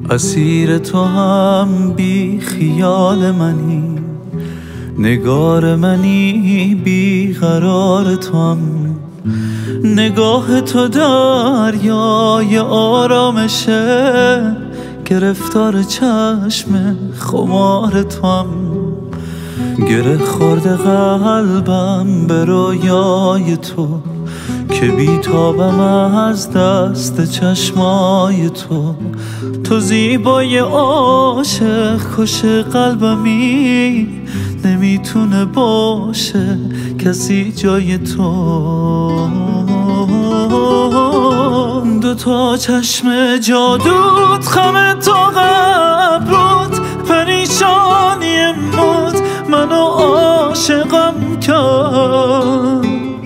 اسیر تو هم بی خیال منی، نگار منی بی قرار تو هم. نگاه تو دریای آرامشه، گرفتار چشم خمار تو هم. گره خورده قلبم به رویای تو، که بیتابم از دست چشمای تو. تو زیبای عاشق کش قلبمی، نمیتونه باشه کسی جای تو. دو تا چشم جادوت، خم تو قبروت، پریشانی موت منو عاشقم کرد.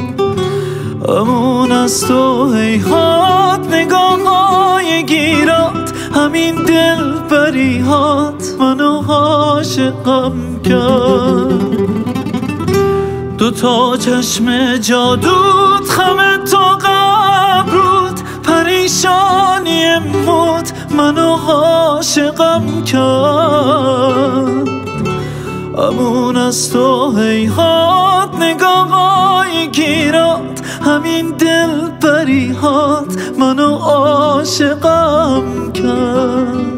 امون از تو هیهات، نگاه‌های گیرات، همین دل بریهات منو عاشقم کرد. دو تا چشم جادوت، خم تو قبروت، پریشانی موت منو عاشقم کرد. امون از تو هیهات، نگاه‌های گیرات، همین دل بریهات منو عاشقم کرد.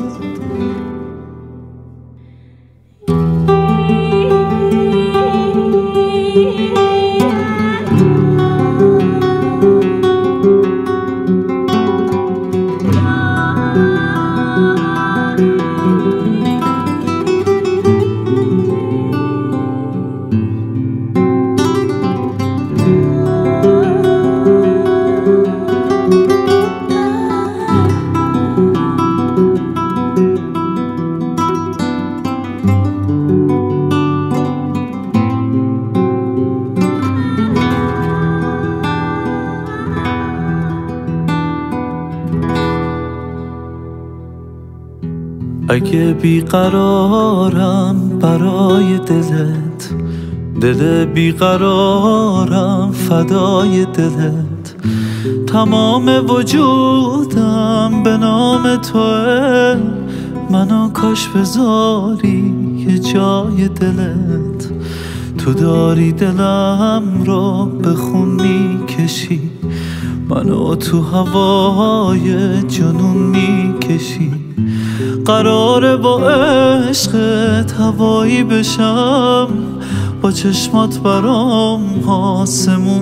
اگه بیقرارم برای دلت، دل بیقرارم فدای دلت، تمام وجودم به نام توه، منو کاش بذاری یه جای دلت. تو داری دلم رو به خون میکشی، منو تو هوای جنون میکشی. قراره با عشقت هوایی بشم، با چشمات برام آسمون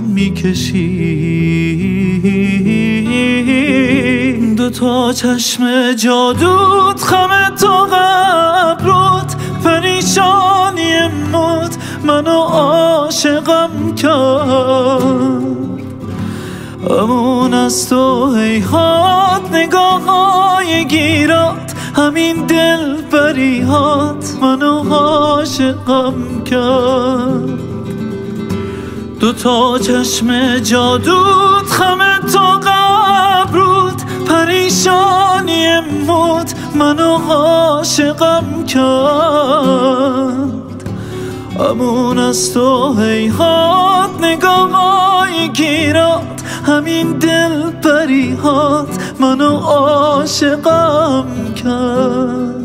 میکشی. دو تا چشم جادوت، خم تو قبروت، پریشانی موت منو عاشقم کرد. امون از تو هیهات، نگاه‌های گیرات، همین دل بریهات منو عاشقم کرد. دو تا چشم جادوت، خم تو قبروت، پریشانی موت منو عاشقم کرد. امون از تو هیهات، نگاه‌های گیرات، همین دل بریهات منو عاشقم کرد.